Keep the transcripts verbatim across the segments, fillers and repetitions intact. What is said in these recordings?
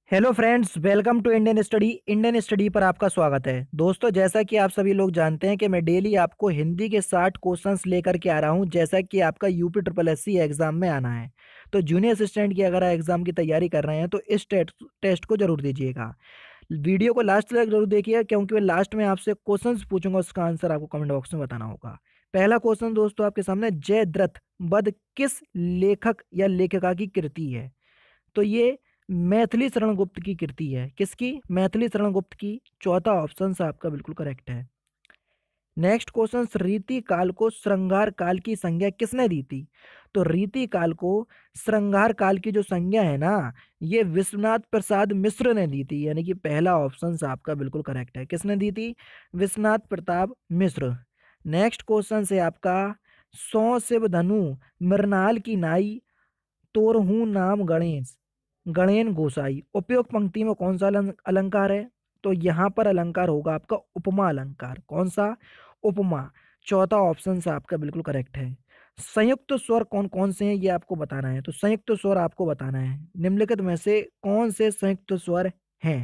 Hello friends, welcome to Indian study. Indian study पर आपका स्वागत है। दोस्तों, जैसा कि आप सभी लोग जानते हैं कि मैं डेली आपको हिंदी के साठ क्वेश्चंस लेकर के आ रहा हूं, जैसा कि आपका UP triple S C exam में आना है। तो जूनियर असिस्टेंट की अगर आप एग्जाम की तैयारी कर रहे हैं तो इस टेस्ट टेस्ट को जरूर दीजिएगा। वीडियो को लास्ट तक जरूर देखिएगा, क्योंकि मैं लास्ट में आपसे क्वेश्चंस पूछूंगा, उसका आंसर आपको कमेंट बॉक्स में बताना होगा। पहला क्वेश्चन दोस्तों आपके सामने, जयद्रथ वध किस लेखक या लेखिका की कृति है? तो ये मैथिली शरण गुप्त की कृति है। किसकी? मैथिली शरण गुप्त की। चौथा ऑप्शन आपका बिल्कुल करेक्ट है। नेक्स्ट क्वेश्चन, रीति काल को श्रृंगार काल की संज्ञा किसने दी थी? तो रीति काल को श्रृंगार काल की जो संज्ञा है ना, ये विश्वनाथ प्रसाद मिश्र ने दी थी, यानी कि पहला ऑप्शन आपका बिल्कुल करेक्ट है। किसने दी थी? विश्वनाथ प्रताप मिश्र। नेक्स्ट क्वेश्चन है आपका, सौ शिव धनु मृणाल की नाई तोरहूं नाम गणेश गणेन गोसाई। उपयुक्त पंक्ति में कौन सा अलं- अलंकार है? तो यहाँ पर अलंकार होगा आपका उपमा अलंकार। कौन सा? उपमा। चौथा ऑप्शन से आपका बिल्कुल करेक्ट है। संयुक्त स्वर कौन कौन से हैं ये आपको बताना है। तो संयुक्त स्वर आपको बताना है, निम्नलिखित में से कौन से संयुक्त स्वर हैं?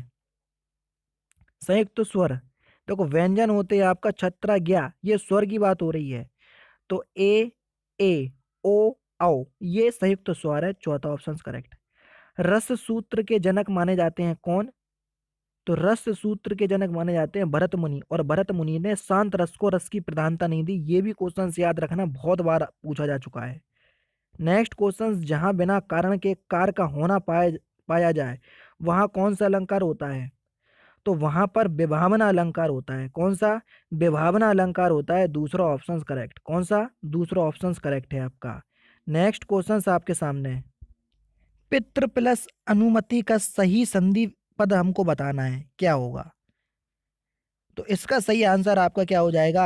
संयुक्त स्वर देखो, व्यंजन होते हैं आपका छत्रा ज्ञा, ये स्वर की बात हो रही है। तो ए, ए, ओ, औ, ये संयुक्त स्वर है। चौथा ऑप्शन करेक्ट। रस सूत्र के जनक माने जाते हैं कौन? तो रस सूत्र के जनक माने जाते हैं भरत मुनि, और भरत मुनि ने शांत रस को रस की प्रधानता नहीं दी। ये भी क्वेश्चन याद रखना, बहुत बार पूछा जा चुका है। नेक्स्ट क्वेश्चन, जहां बिना कारण के कार का होना पाया पाया जाए वहां कौन सा अलंकार होता है? तो वहां पर विभावना अलंकार होता है। कौन सा? विभावना अलंकार होता है। दूसरा ऑप्शन करेक्ट। कौन सा? दूसरा ऑप्शन करेक्ट है आपका। नेक्स्ट क्वेश्चन आपके सामने, पितृ प्लस अनुमति का सही संधि पद हमको बताना है, क्या होगा? तो इसका सही आंसर आपका क्या हो जाएगा?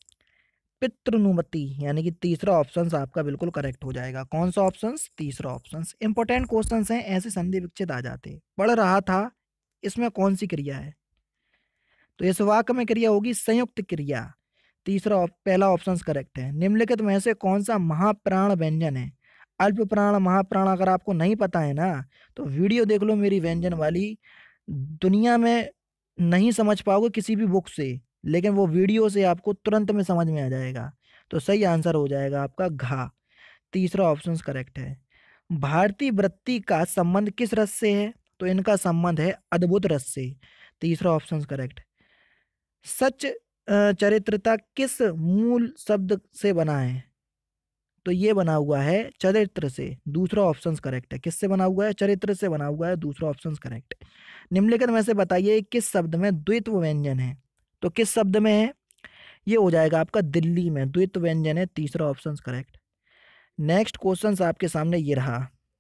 पितृनुमति, यानी कि तीसरा ऑप्शन आपका बिल्कुल करेक्ट हो जाएगा। कौन सा ऑप्शन? तीसरा ऑप्शन। इंपॉर्टेंट क्वेश्चन हैं, ऐसे संधि विच्छेद आ जाते। पढ़ रहा था, इसमें कौन सी क्रिया है? तो इस वाक्य में क्रिया होगी संयुक्त क्रिया। तीसरा ऑप- पहला ऑप्शन करेक्ट है। निम्नलिखित में से कौन सा महाप्राण व्यंजन है? अल्प प्राण, महाप्राण अगर आपको नहीं पता है ना, तो वीडियो देख लो मेरी व्यंजन वाली। दुनिया में नहीं समझ पाओगे किसी भी बुक से, लेकिन वो वीडियो से आपको तुरंत में समझ में आ जाएगा। तो सही आंसर हो जाएगा आपका घा। तीसरा ऑप्शन करेक्ट है। भारतीय वृत्ति का संबंध किस रस से है? तो इनका संबंध है अद्भुत रस से। तीसरा ऑप्शन करेक्ट। सच अ, चरित्रता किस मूल शब्द से बना है? तो ये बना हुआ है चरित्र से। दूसरा ऑप्शन करेक्ट है। किससे बना हुआ है? चरित्र से बना हुआ है। दूसरा ऑप्शन करेक्ट। निम्नलिखित में से बताइए किस शब्द में द्वित्व व्यंजन है? तो किस शब्द में है? ये हो जाएगा आपका दिल्ली में द्वित्व व्यंजन है। तीसरा ऑप्शन करेक्ट। नेक्स्ट क्वेश्चन आपके सामने ये रहा,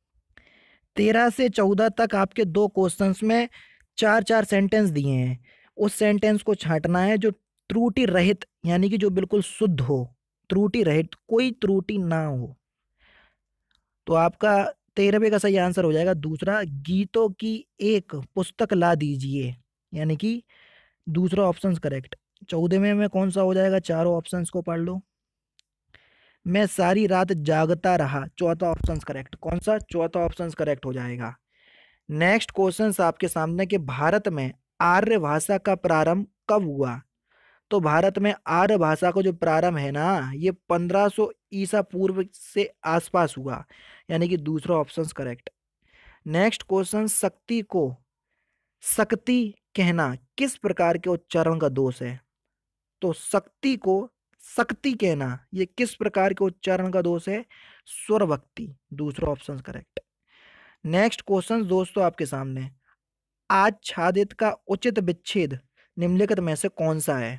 तेरह से चौदह तक आपके दो क्वेश्चंस में चार चार सेंटेंस दिए हैं। उस सेंटेंस को छांटना है जो त्रुटि रहित, यानी कि जो बिल्कुल शुद्ध हो, त्रुटि रहित, कोई त्रुटि ना हो। तो आपका तेरहवें का सही आंसर हो जाएगा दूसरा, गीतों की एक पुस्तक ला दीजिए, यानी कि दूसरा ऑप्शन करेक्ट। चौदहवें में कौन सा हो जाएगा? चारों ऑप्शंस को पढ़ लो। मैं सारी रात जागता रहा। चौथा ऑप्शन करेक्ट। कौन सा? चौथा ऑप्शन करेक्ट हो जाएगा। नेक्स्ट क्वेश्चन आपके सामने कि भारत में आर्य भाषा का प्रारंभ कब हुआ? तो भारत में आर्य भाषा का जो प्रारंभ है ना, ये पंद्रह सौ ईसा पूर्व से आसपास हुआ, यानी कि दूसरा ऑप्शन करेक्ट। नेक्स्ट क्वेश्चन, शक्ति को शक्ति कहना किस प्रकार के उच्चारण का दोष है? तो शक्ति को शक्ति कहना ये किस प्रकार के उच्चारण का दोष है? स्वर भक्ति। दूसरा ऑप्शन करेक्ट। नेक्स्ट क्वेश्चन दोस्तों आपके सामने, आच्छादित का उचित विच्छेद निम्नलिखित में से कौन सा है?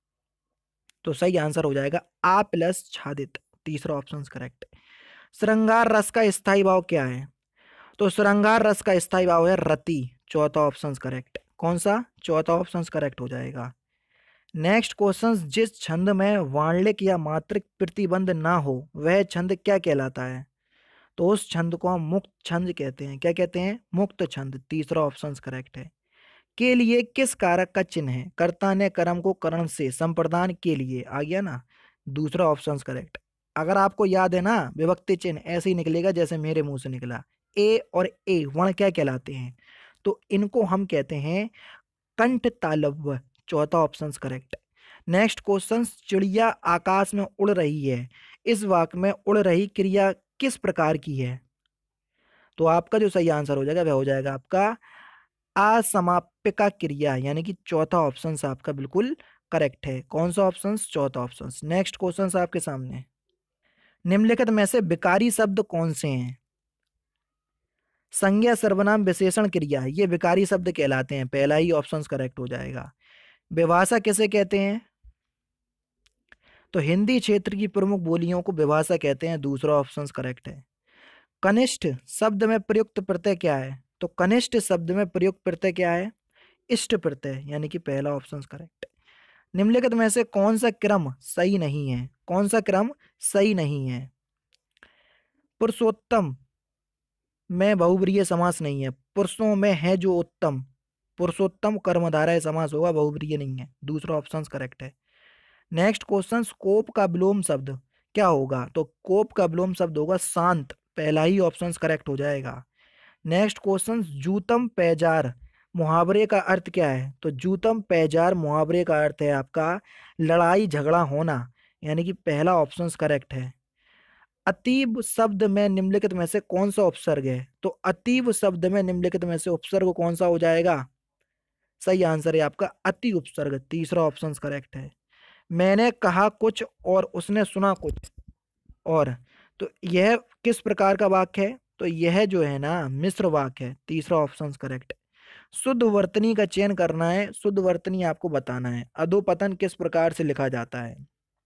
तो सही आंसर हो जाएगा आ प्लस छादित। तीसरा ऑप्शन करेक्ट। श्रृंगार रस का स्थायी भाव क्या है? तो श्रृंगार रस का स्थायी भाव है रति। चौथा ऑप्शन करेक्ट। कौन सा? चौथा ऑप्शन करेक्ट हो जाएगा। नेक्स्ट क्वेश्चन, जिस छंद में वाणिक या मात्रिक प्रतिबंध ना हो वह छंद क्या कहलाता है? तो उस छंद को हम मुक्त छंद कहते हैं। क्या कहते हैं? मुक्त छंद। तीसरा ऑप्शन करेक्ट है। के लिए किस कारक का चिन्ह है? कर्ता ने कर्म को करण से संप्रदान के लिए आ गया ना। दूसरा ऑप्शन करेक्ट। अगर आपको याद है ना, विभक्ति चिन्ह ऐसे ही निकलेगा जैसे मेरे मुंह से निकला। ए और ए वर्ण क्या कहलाते हैं? तो इनको हम कहते हैं कंठ तालव्य। चौथा ऑप्शन करेक्ट। नेक्स्ट क्वेश्चन, चिड़िया आकाश में उड़ रही है, इस वाक्य में उड़ रही क्रिया किस प्रकार की है? तो आपका जो सही आंसर हो जाएगा वह हो जाएगा आपका असमापिका क्रिया, यानी कि चौथा ऑप्शन आपका बिल्कुल करेक्ट है। कौन सा ऑप्शन? चौथा ऑप्शन। नेक्स्ट क्वेश्चन आपके सामने, निम्नलिखित में से विकारी शब्द कौन से हैं? संज्ञा सर्वनाम विशेषण क्रिया, ये विकारी शब्द कहलाते हैं, पहला ही ऑप्शन करेक्ट हो जाएगा। विभाषा किसे कहते हैं? तो हिंदी क्षेत्र की प्रमुख बोलियों को विभाषा कहते हैं, दूसरा ऑप्शन करेक्ट है। कनिष्ठ शब्द में प्रयुक्त प्रत्यय क्या है? तो कनिष्ठ शब्द में प्रयुक्त प्रत्यय क्या है? इष्ट प्रत्यय, यानी कि पहला ऑप्शन करेक्ट। निम्नलिखित में से कौन सा क्रम सही नहीं है? कौन सा क्रम सही नहीं है? पुरुषोत्तम में बहुव्रीहि समास नहीं है, पुरुषों में है जो उत्तम, पुरुषोत्तम कर्मधारय समास होगा, बहुव्रीहि नहीं है, दूसरा ऑप्शन करेक्ट है। नेक्स्ट क्वेश्चन, कोप का विलोम शब्द क्या होगा? तो कोप का विलोम शब्द होगा शांत, पहला ही ऑप्शन करेक्ट हो जाएगा। नेक्स्ट क्वेश्चन, जूतम पैजार मुहावरे का अर्थ क्या है? तो जूतम पैजार मुहावरे का अर्थ है आपका लड़ाई झगड़ा होना, यानी कि पहला ऑप्शन करेक्ट है। अतीब शब्द में निम्नलिखित में से कौन सा उपसर्ग है? तो अतीब शब्द में निम्नलिखित में से उपसर्ग कौन सा हो जाएगा? सही आंसर है आपका अति उपसर्ग, तीसरा ऑप्शन करेक्ट है। मैंने कहा कुछ और उसने सुना कुछ और, तो यह किस प्रकार का वाक्य है? तो यह जो है ना मिश्र वाक्य है, तीसरा ऑप्शन करेक्ट। शुद्ध वर्तनी का चयन करना है, शुद्ध वर्तनी आपको बताना है। अधोपतन किस प्रकार से लिखा जाता है?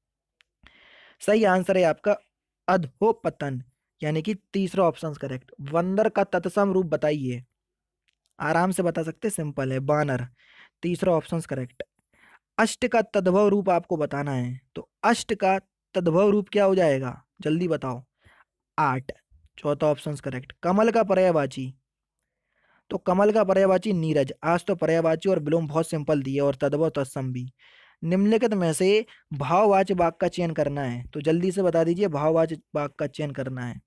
सही आंसर है आपका अधोपतन, यानी कि तीसरा ऑप्शन करेक्ट। बंदर का तत्सम रूप बताइए, आराम से बता सकते, सिंपल है, बानर, तीसरा ऑप्शन करेक्ट। अष्ट का तद्भव रूप आपको बताना है, तो अष्ट का तद्भव रूप क्या हो जाएगा? जल्दी बताओ। आठ, चौथा ऑप्शन करेक्ट। कमल का पर्यायवाची, तो कमल का पर्यायवाची नीरज। आज तो पर्यायवाची और विलोम बहुत सिंपल दिए और तद्भव तत्सम भी। निम्नलिखित में से भाववाचक वाक्य का चयन करना है, तो जल्दी से बता दीजिए, भाववाचक वाक्य का चयन करना है।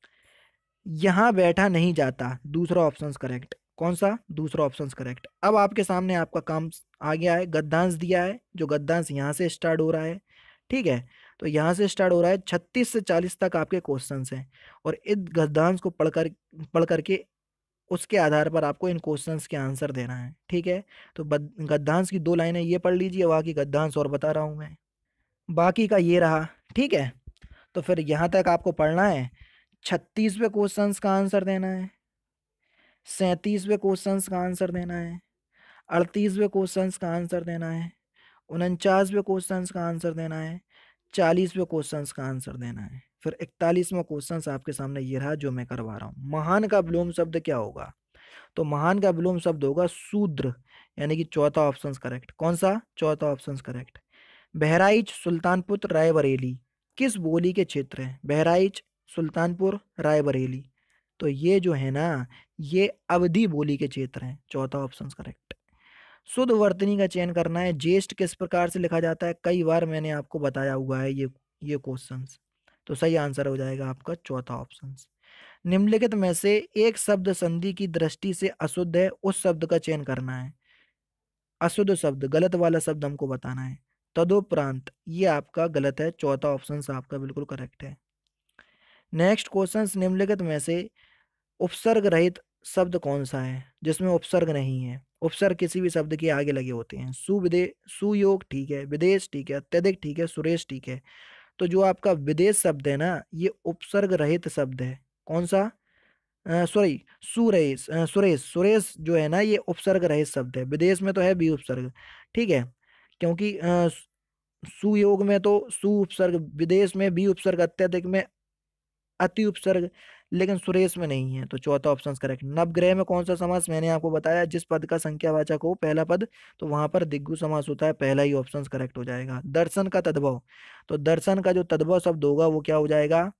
यहां बैठा नहीं जाता, दूसरा ऑप्शन करेक्ट। कौन सा? दूसरा ऑप्शन करेक्ट। अब आपके सामने आपका काम आ गया है, गद्यांश दिया है, जो गद्यांश यहाँ से स्टार्ट हो रहा है, ठीक है, तो यहाँ से स्टार्ट हो रहा है, छत्तीस से चालीस तक आपके क्वेश्चन हैं, और इस गद्यांश को पढ़कर पढ़ करके उसके आधार पर आपको इन क्वेश्चंस के आंसर देना है, ठीक है। तो गद्यांश की दो लाइनें ये पढ़ लीजिए, बाकी गद्यांश और बता रहा हूँ मैं, बाकी का ये रहा, ठीक है। तो फिर यहाँ तक आपको पढ़ना है, छत्तीसवें क्वेश्चंस का आंसर देना है, सैंतीसवें क्वेश्चंस का आंसर देना है, अड़तीसवें क्वेश्चंस का आंसर देना है, उनचासवें क्वेश्चंस का आंसर देना है, चालीसवें क्वेश्चंस का आंसर देना है, फिर इकतालीसवां क्वेश्चंस आपके सामने ये रहा जो मैं करवा रहा हूँ। महान का विलोम शब्द क्या होगा? तो महान का विलोम शब्द होगा शूद्र, यानी कि चौथा ऑप्शन करेक्ट। कौन सा? चौथा ऑप्शन करेक्ट। बहराइच, सुल्तानपुर, रायबरेली किस बोली के क्षेत्र है? बहराइच, सुल्तानपुर, रायबरेली, तो ये जो है ना ये अवधी बोली के क्षेत्र हैं, चौथा ऑप्शन करेक्ट। शुद्ध वर्तनी का चयन करना है, ज्येष्ठ किस प्रकार से लिखा जाता है? कई बार मैंने आपको बताया हुआ है ये ये क्वेश्चंस, तो सही आंसर हो जाएगा आपका चौथा ऑप्शन। निम्नलिखित में से एक शब्द संधि की दृष्टि से अशुद्ध है, उस शब्द का चयन करना है। अशुद्ध शब्द, गलत वाला शब्द हमको बताना है। तदुपरांत, ये आपका गलत है, चौथा ऑप्शन आपका बिल्कुल करेक्ट है। नेक्स्ट क्वेश्चन, निम्नलिखित में से उपसर्ग रहित शब्द कौन सा है जिसमें उपसर्ग नहीं है? उपसर्ग किसी भी शब्द के आगे लगे होते हैं। सुविदे सुयोग ठीक है, विदेश ठीक है, अत्यधिक ठीक है, सुरेश ठीक है। तो जो आपका विदेश शब्द है ना ये उपसर्ग रहित शब्द है। कौन सा? सॉरी, सुरेश, अ, सुरेश सुरेश जो है ना ये उपसर्ग रहित शब्द है। विदेश में तो है भी उपसर्ग, ठीक है, क्योंकि अ, सुयोग में तो सु उपसर्ग, विदेश में भी उपसर्ग, अत्यधिक में अति उपसर्ग, लेकिन सुरेश में नहीं है, तो चौथा ऑप्शन करेक्ट। नवग्रह में कौन सा समास? मैंने आपको बताया, जिस पद का संख्यावाचक हो पहला पद, तो वहां पर दिग्गु समास होता है, पहला ही ऑप्शन करेक्ट हो जाएगा। दर्शन का तद्भव, तो दर्शन का जो तद्भव शब्द होगा वो क्या हो जाएगा?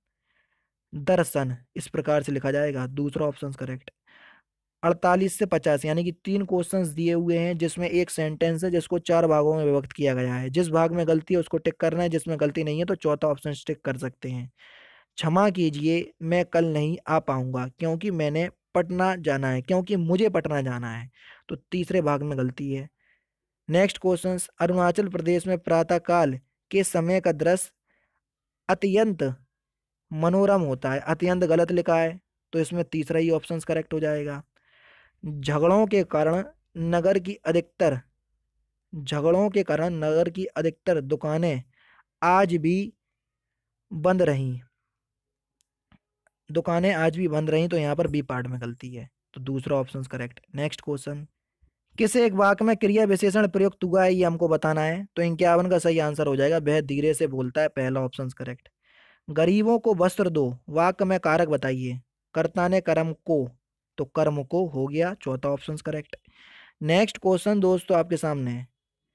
दर्शन, इस प्रकार से लिखा जाएगा, दूसरा ऑप्शन करेक्ट। अड़तालीस से पचास, यानी कि तीन क्वेश्चंस दिए हुए हैं जिसमें एक सेंटेंस है जिसको चार भागों में विभक्त किया गया है। जिस भाग में गलती है उसको टिक करना है, जिसमें गलती नहीं है तो चौथा ऑप्शन टिक कर सकते हैं। क्षमा कीजिए मैं कल नहीं आ पाऊंगा क्योंकि मैंने पटना जाना है, क्योंकि मुझे पटना जाना है, तो तीसरे भाग में गलती है। नेक्स्ट क्वेश्चन, अरुणाचल प्रदेश में प्रातःकाल के समय का दृश्य अत्यंत मनोरम होता है, अत्यंत गलत लिखा है, तो इसमें तीसरा ही ऑप्शन करेक्ट हो जाएगा। झगड़ों के कारण नगर की अधिकतर झगड़ों के कारण नगर की अधिकतर दुकानें आज भी बंद रहीं दुकानें आज भी बंद रहीं तो यहाँ पर बी पार्ट में गलती है, तो दूसरा ऑप्शन करेक्ट। नेक्स्ट क्वेश्चन, किस एक वाक्य में क्रिया विशेषण प्रयुक्त हुआ है, ये हमको बताना है, तो इक्यावन का सही आंसर हो जाएगा वह धीरे से बोलता है, पहला ऑप्शन करेक्ट। गरीबों को वस्त्र दो, वाक्य में कारक बताइए, कर्ता ने कर्म को, तो कर्म को हो गया, चौथा ऑप्शन करेक्ट। नेक्स्ट क्वेश्चन दोस्तों आपके सामने है,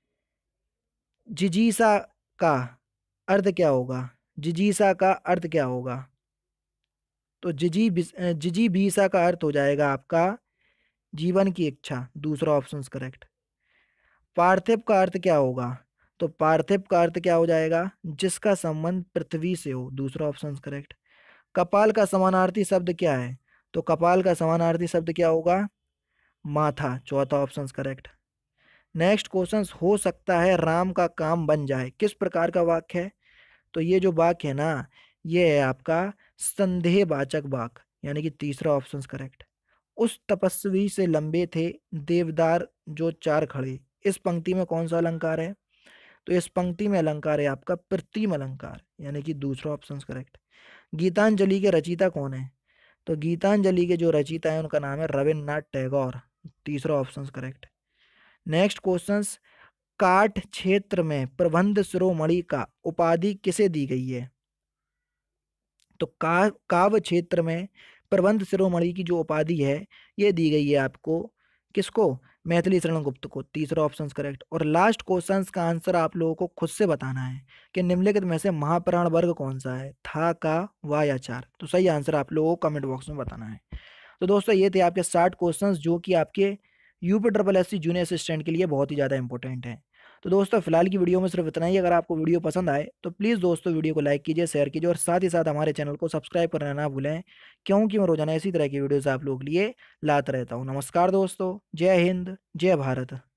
जिजीसा का अर्थ क्या होगा, जिजीसा का अर्थ क्या होगा, तो जिजी जिजी बीसा का अर्थ हो जाएगा आपका जीवन की इच्छा, दूसरा ऑप्शन करेक्ट। पार्थिव का अर्थ क्या होगा, तो पार्थिव का अर्थ क्या हो जाएगा, जिसका संबंध पृथ्वी से हो, दूसरा ऑप्शन करेक्ट। कपाल का समानार्थी शब्द क्या है, तो कपाल का समानार्थी शब्द क्या होगा, माथा, चौथा ऑप्शन करेक्ट। नेक्स्ट क्वेश्चन, हो सकता है राम का काम बन जाए, किस प्रकार का वाक्य है, तो ये जो वाक्य है ना, ये है आपका संदेहवाचक वाक्य, यानी कि तीसरा ऑप्शन करेक्ट। उस तपस्वी से लंबे थे देवदार जो चार खड़े, इस पंक्ति में कौन सा अलंकार है, तो इस पंक्ति में अलंकार है आपका कृत्रिम अलंकार, यानी कि दूसरा ऑप्शन करेक्ट। गीतांजलि के रचयिता कौन है, तो गीतांजलि के जो रचयिता है उनका नाम है रविन्द्रनाथ टैगोर, तीसरा ऑप्शन करेक्ट। नेक्स्ट क्वेश्चन, काठ क्षेत्र में प्रबंध शिरोमणि का उपाधि किसे दी गई है, तो का काव्य क्षेत्र में प्रबंध शिरोमणि की जो उपाधि है ये दी गई है आपको, किसको, मैथिली शरण गुप्त को, तीसरा ऑप्शन करेक्ट। और लास्ट क्वेश्चन का आंसर आप लोगों को खुद से बताना है कि निम्नलिखित में से महाप्राण वर्ग कौन सा है, था, का, वा या चार, तो सही आंसर आप लोगों को कमेंट बॉक्स में बताना है। तो दोस्तों ये थे आपके साठ क्वेश्चन जो कि आपके UP triple S C junior assistant के लिए बहुत ही ज़्यादा इंपॉर्टेंट है। तो दोस्तों फिलहाल की वीडियो में सिर्फ इतना ही। अगर आपको वीडियो पसंद आए तो प्लीज़ दोस्तों वीडियो को लाइक कीजिए, शेयर कीजिए और साथ ही साथ हमारे चैनल को सब्सक्राइब करना ना भूलें, क्योंकि मैं रोजाना इसी तरह की वीडियोस आप लोगों के लिए लाता रहता हूँ। नमस्कार दोस्तों, जय हिंद, जय भारत।